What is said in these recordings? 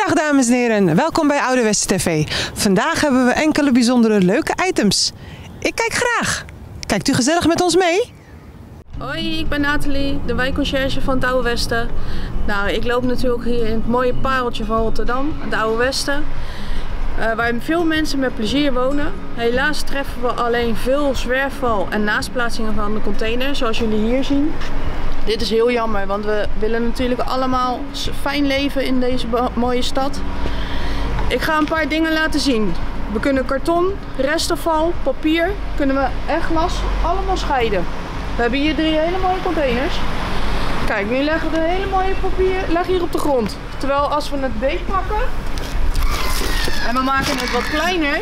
Goeiedag dames en heren, welkom bij Oude Westen TV. Vandaag hebben we enkele bijzondere leuke items. Ik kijk graag. Kijkt u gezellig met ons mee? Hoi, ik ben Nathalie, de wijkconciërge van het Oude Westen. Nou, ik loop natuurlijk hier in het mooie pareltje van Rotterdam, het Oude Westen. Waar veel mensen met plezier wonen. Helaas treffen we alleen veel zwerfval en naastplaatsingen van de container, zoals jullie hier zien. Dit is heel jammer, want we willen natuurlijk allemaal fijn leven in deze mooie stad. Ik ga een paar dingen laten zien. We kunnen karton, restafval, papier, kunnen we en glas allemaal scheiden. We hebben hier 3 hele mooie containers. Kijk, nu leggen we de hele mooie papier hier op de grond. Terwijl als we het beet pakken en we maken het wat kleiner,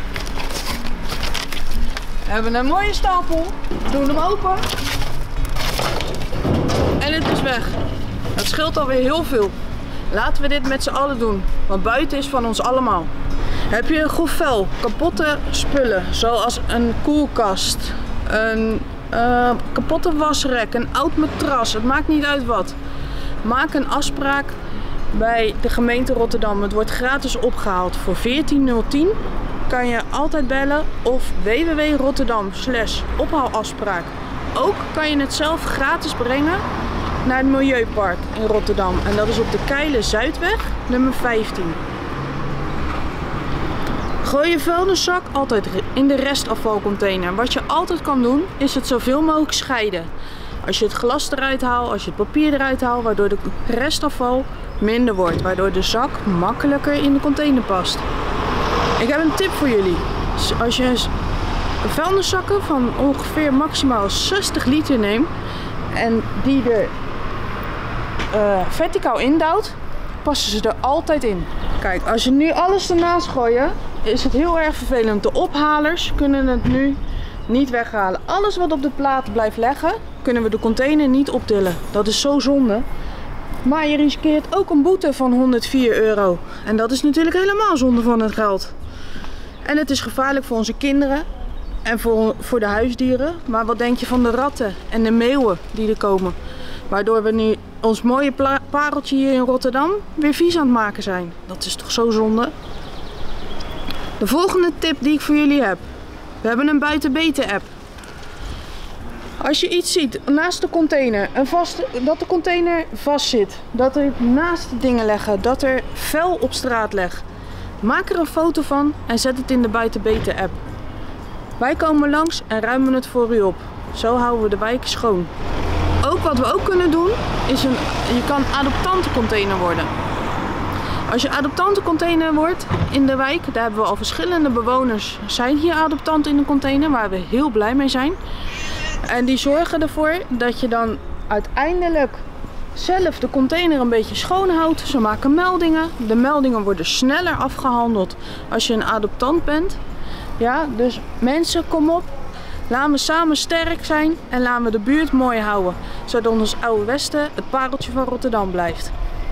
hebben we een mooie stapel, doen hem open en het is weg. Dat scheelt alweer heel veel. Laten we dit met z'n allen doen, want buiten is van ons allemaal. Heb je een grof vuil, kapotte spullen, zoals een koelkast, een kapotte wasrek, een oud matras, het maakt niet uit wat. Maak een afspraak bij de gemeente Rotterdam. Het wordt gratis opgehaald. Voor 14.010 kan je altijd bellen of www.rotterdam/ophaalafspraak. Ook kan je het zelf gratis brengen naar het Milieupark in Rotterdam. En dat is op de Keilen Zuidweg, nummer 15. Gooi je vuilniszak altijd in de restafvalcontainer. Wat je altijd kan doen, is het zoveel mogelijk scheiden. Als je het glas eruit haalt, als je het papier eruit haalt, waardoor de restafval minder wordt. Waardoor de zak makkelijker in de container past. Ik heb een tip voor jullie. Als je vuilniszakken van ongeveer maximaal 60 liter neemt en die er verticaal indouwt, passen ze er altijd in. Kijk, als je nu alles ernaast gooit, is het heel erg vervelend. De ophalers kunnen het nu niet weghalen. Alles wat op de plaat blijft leggen, kunnen we de container niet optillen. Dat is zo zonde. Maar je riskeert ook een boete van €104. En dat is natuurlijk helemaal zonde van het geld. En het is gevaarlijk voor onze kinderen en voor de huisdieren. Maar wat denk je van de ratten en de meeuwen die er komen? Waardoor we nu ons mooie pareltje hier in Rotterdam weer vies aan het maken zijn. Dat is toch zo zonde? De volgende tip die ik voor jullie heb. We hebben een buitenbeten app. Als je iets ziet naast de container, dat de container vast zit, dat er naast de dingen leggen, dat er vuil op straat ligt, maak er een foto van en zet het in de buitenbeten app. Wij komen langs en ruimen het voor u op. Zo houden we de wijk schoon. Wat we ook kunnen doen, is je kan adoptantencontainer worden. Als je adoptantencontainer wordt in de wijk, daar hebben we al verschillende bewoners zijn hier adoptant in de container, waar we heel blij mee zijn. En die zorgen ervoor dat je dan uiteindelijk zelf de container een beetje schoon houdt. Ze maken meldingen. De meldingen worden sneller afgehandeld als je een adoptant bent. Ja, dus mensen, kom op. Laten we samen sterk zijn en laten we de buurt mooi houden. Zodat ons Oude Westen het pareltje van Rotterdam blijft.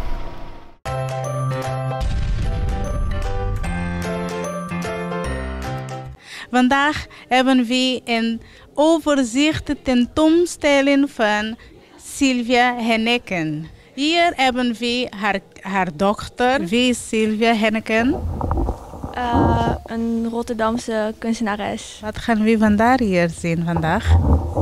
Vandaag hebben we een overzicht tentoonstelling van Sylvia Henneken. Hier hebben we haar dochter. Wie is Sylvia Henneken? Een Rotterdamse kunstenares. Wat gaan we vandaar hier zien vandaag?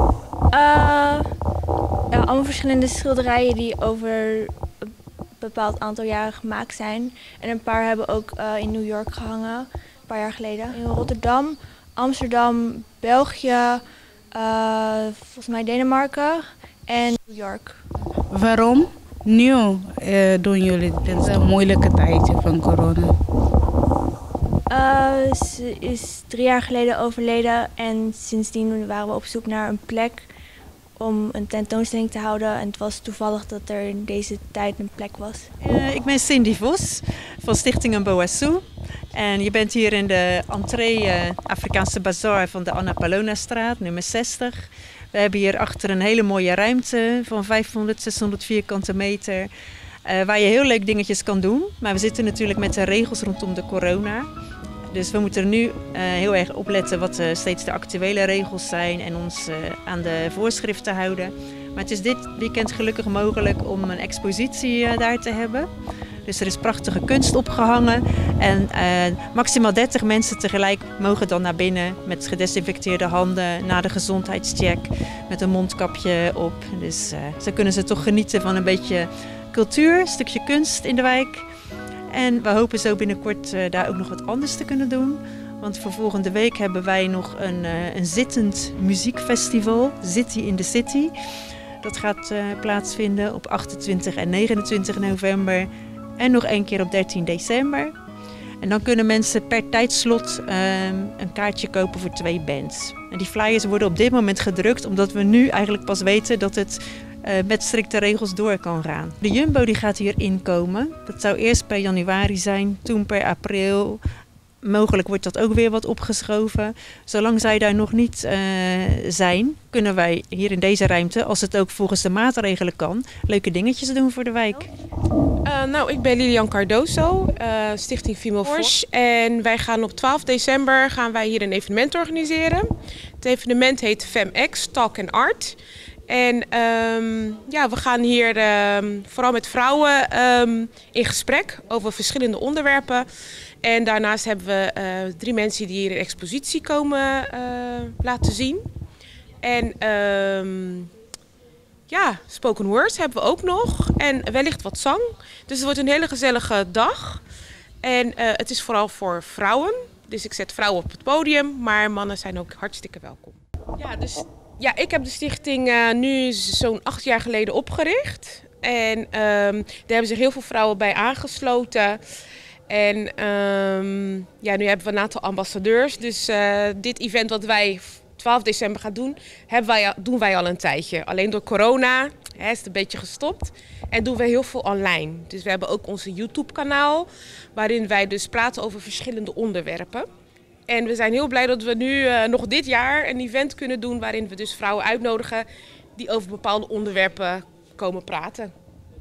Allemaal verschillende schilderijen die over een bepaald aantal jaren gemaakt zijn. En een paar hebben ook in New York gehangen, een paar jaar geleden. In Rotterdam, Amsterdam, België, volgens mij Denemarken en New York. Waarom nu doen jullie deze moeilijke tijdje van corona? Ze is 3 jaar geleden overleden en sindsdien waren we op zoek naar een plek om een tentoonstelling te houden. En het was toevallig dat er in deze tijd een plek was. Ik ben Cindy Vos van Stichting Mboassu. En je bent hier in de entree Afrikaanse Bazaar van de Anna Paulownastraat, nummer 60. We hebben hier achter een hele mooie ruimte van 500, 600 vierkante meter. Waar je heel leuk dingetjes kan doen. Maar we zitten natuurlijk met de regels rondom de corona. Dus we moeten er nu heel erg op letten wat steeds de actuele regels zijn en ons aan de voorschriften houden. Maar het is dit weekend gelukkig mogelijk om een expositie daar te hebben. Dus er is prachtige kunst opgehangen. En maximaal 30 mensen tegelijk mogen dan naar binnen met gedesinfecteerde handen na de gezondheidscheck. Met een mondkapje op. Dus zo kunnen ze toch genieten van een beetje cultuur, een stukje kunst in de wijk. En we hopen zo binnenkort daar ook nog wat anders te kunnen doen. Want voor volgende week hebben wij nog een zittend muziekfestival, City in the City. Dat gaat plaatsvinden op 28 en 29 november en nog 1 keer op 13 december. En dan kunnen mensen per tijdslot een kaartje kopen voor 2 bands. En die flyers worden op dit moment gedrukt omdat we nu eigenlijk pas weten dat het met strikte regels door kan gaan. De Jumbo die gaat hier inkomen. Dat zou eerst per januari zijn, toen per april. Mogelijk wordt dat ook weer wat opgeschoven. Zolang zij daar nog niet zijn, kunnen wij hier in deze ruimte, als het ook volgens de maatregelen kan, leuke dingetjes doen voor de wijk. Ik ben Lilian Cardoso, Stichting Female Force. En wij gaan op 12 december hier een evenement organiseren. Het evenement heet FemX, Talk and Art. En we gaan hier vooral met vrouwen in gesprek over verschillende onderwerpen. En daarnaast hebben we 3 mensen die hier een expositie komen laten zien. En spoken words hebben we ook nog. En wellicht wat zang. Dus het wordt een hele gezellige dag. En het is vooral voor vrouwen. Dus ik zet vrouwen op het podium, maar mannen zijn ook hartstikke welkom. Ja, ik heb de stichting nu zo'n 8 jaar geleden opgericht. En daar hebben zich heel veel vrouwen bij aangesloten. En nu hebben we een aantal ambassadeurs. Dus dit event wat wij 12 december gaan doen, doen wij al een tijdje. Alleen door corona is het een beetje gestopt. En doen we heel veel online. Dus we hebben ook onze YouTube-kanaal, waarin wij dus praten over verschillende onderwerpen. En we zijn heel blij dat we nu nog dit jaar een event kunnen doen waarin we dus vrouwen uitnodigen die over bepaalde onderwerpen komen praten.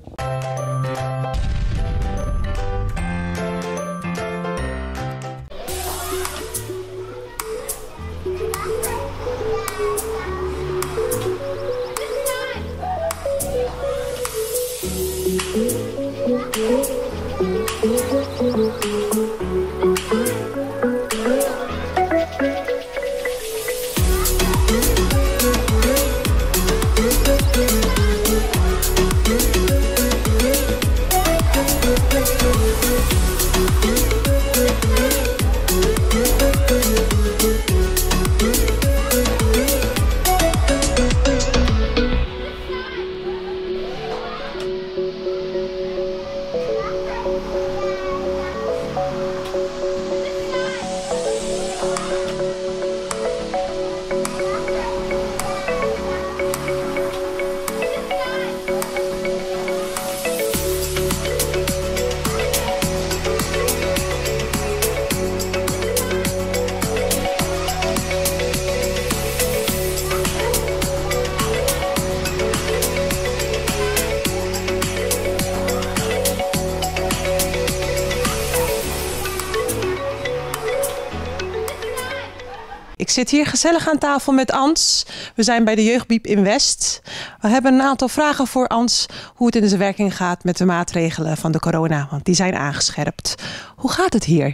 Ik zit hier gezellig aan tafel met Ans. We zijn bij de Jeugdbiep in West. We hebben een aantal vragen voor Ans hoe het in zijn werking gaat met de maatregelen van de corona. Want die zijn aangescherpt. Hoe gaat het hier?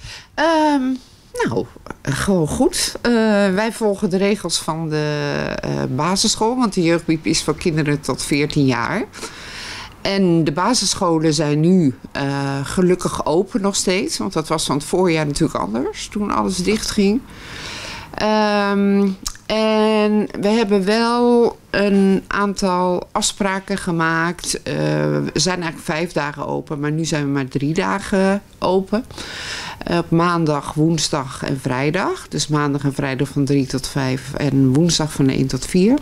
Gewoon goed. Wij volgen de regels van de basisschool. Want de Jeugdbiep is voor kinderen tot 14 jaar. En de basisscholen zijn nu gelukkig open nog steeds. Want dat was van het voorjaar natuurlijk anders. Toen alles dicht ging. En we hebben wel een aantal afspraken gemaakt. We zijn eigenlijk 5 dagen open, maar nu zijn we maar 3 dagen open. Op maandag, woensdag en vrijdag. Dus maandag en vrijdag van 3 tot 5 en woensdag van 1 tot 4.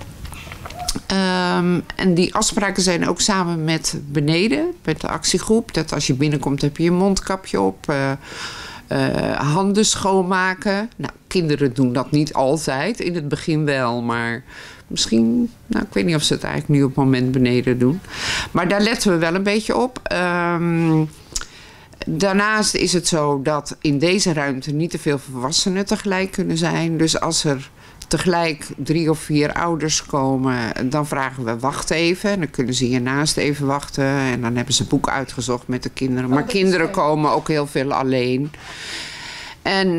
En die afspraken zijn ook samen met beneden, met de actiegroep. Dat als je binnenkomt heb je je mondkapje op. Handen schoonmaken. Nou, kinderen doen dat niet altijd. In het begin wel, maar misschien... Nou, ik weet niet of ze het eigenlijk nu op het moment beneden doen. Maar daar letten we wel een beetje op. Daarnaast is het zo dat in deze ruimte niet te veel volwassenen tegelijk kunnen zijn. Dus als er tegelijk 3 of 4 ouders komen, dan vragen we wacht even. Dan kunnen ze hiernaast even wachten. En dan hebben ze een boek uitgezocht met de kinderen. Maar kinderen komen ook heel veel alleen. En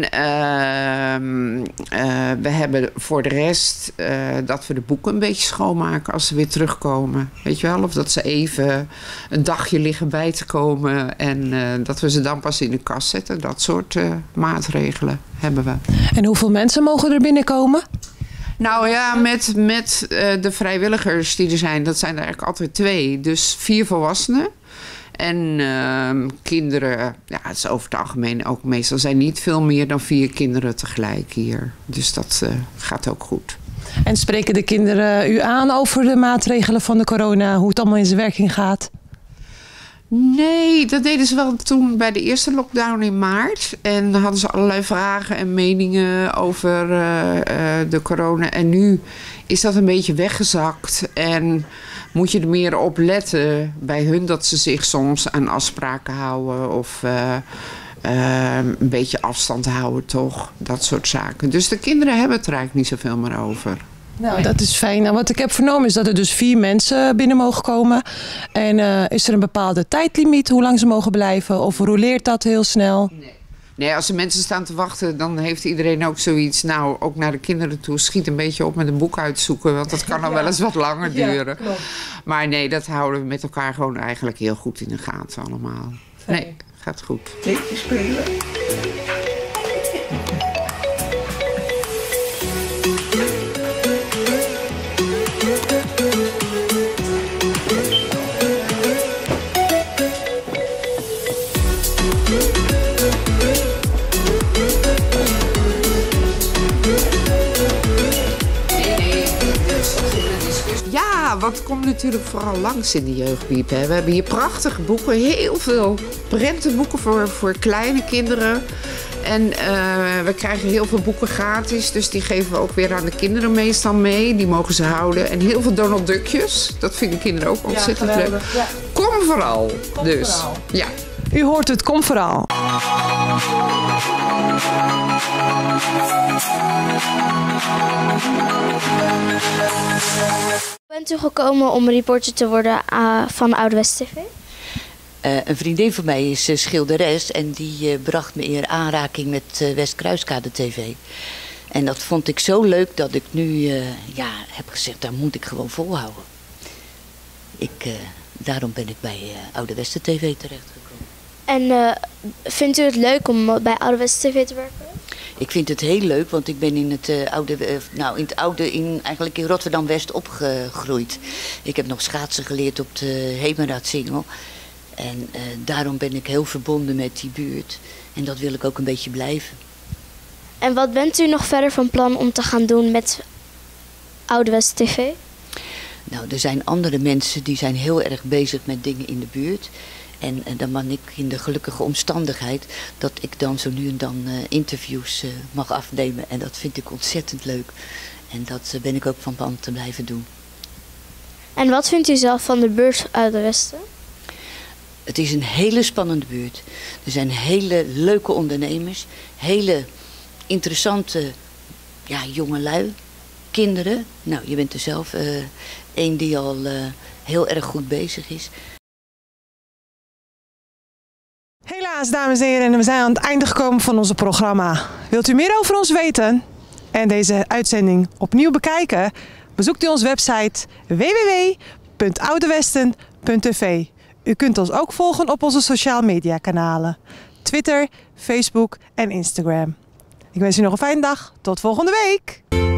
we hebben voor de rest dat we de boeken een beetje schoonmaken als ze weer terugkomen. Weet je wel? Of dat ze even een dagje liggen bij te komen. En dat we ze dan pas in de kast zetten. Dat soort maatregelen hebben we. En hoeveel mensen mogen er binnenkomen? Nou ja, met de vrijwilligers die er zijn, dat zijn er eigenlijk altijd 2. Dus 4 volwassenen. En kinderen, ja, het is over het algemeen ook meestal zijn niet veel meer dan 4 kinderen tegelijk hier. Dus dat gaat ook goed. En spreken de kinderen u aan over de maatregelen van de corona, hoe het allemaal in zijn werking gaat? Nee, dat deden ze wel toen bij de eerste lockdown in maart. En dan hadden ze allerlei vragen en meningen over de corona. En nu is dat een beetje weggezakt. En moet je er meer op letten bij hun dat ze zich soms aan afspraken houden. Of een beetje afstand houden toch. Dat soort zaken. Dus de kinderen hebben het er eigenlijk niet zoveel meer over. Nou, dat is fijn. Nou, wat ik heb vernomen is dat er dus 4 mensen binnen mogen komen. En is er een bepaalde tijdlimiet hoe lang ze mogen blijven? Of roleert dat heel snel? Nee, als er mensen staan te wachten, dan heeft iedereen ook zoiets. Nou, ook naar de kinderen toe, schiet een beetje op met een boek uitzoeken. Want dat kan dan wel eens wat langer duren. Klopt. Maar nee, dat houden we met elkaar gewoon eigenlijk heel goed in de gaten allemaal. Fijn. Nee, gaat goed. Liedje spelen. Wat komt natuurlijk vooral langs in de jeugdbiep. Hè? We hebben hier prachtige boeken, heel veel prentenboeken voor kleine kinderen. En we krijgen heel veel boeken gratis, dus die geven we ook weer aan de kinderen meestal mee. Die mogen ze houden. En heel veel Donald Duckjes, dat vinden kinderen ook ontzettend leuk. Ja. Kom vooral. Kom dus. Vooral. Ja. U hoort het, kom vooral. Bent u gekomen om reporter te worden van Oude West TV? Een vriendin van mij is schilderes en die bracht me in aanraking met Westkruiskade TV. En dat vond ik zo leuk dat ik nu heb gezegd, daar moet ik gewoon volhouden. Daarom ben ik bij Oude West TV terechtgekomen. En vindt u het leuk om bij Oude West TV te werken? Ik vind het heel leuk, want ik ben in het eigenlijk in Rotterdam-West opgegroeid. Ik heb nog schaatsen geleerd op de Hemeraadsingel. En daarom ben ik heel verbonden met die buurt. En dat wil ik ook een beetje blijven. En wat bent u nog verder van plan om te gaan doen met Oude West TV? Nou, er zijn andere mensen die zijn heel erg bezig met dingen in de buurt. En dan ben ik in de gelukkige omstandigheid dat ik dan zo nu en dan interviews mag afnemen. En dat vind ik ontzettend leuk. En dat ben ik ook van plan te blijven doen. En wat vindt u zelf van de buurt Oude Westen? Het is een hele spannende buurt. Er zijn hele leuke ondernemers. Hele interessante jongelui. Kinderen. Nou, je bent er zelf één die al heel erg goed bezig is. Helaas, dames en heren, we zijn aan het einde gekomen van ons programma. Wilt u meer over ons weten en deze uitzending opnieuw bekijken? Bezoekt u onze website www.oudewesten.tv. U kunt ons ook volgen op onze sociale media kanalen. Twitter, Facebook en Instagram. Ik wens u nog een fijne dag. Tot volgende week!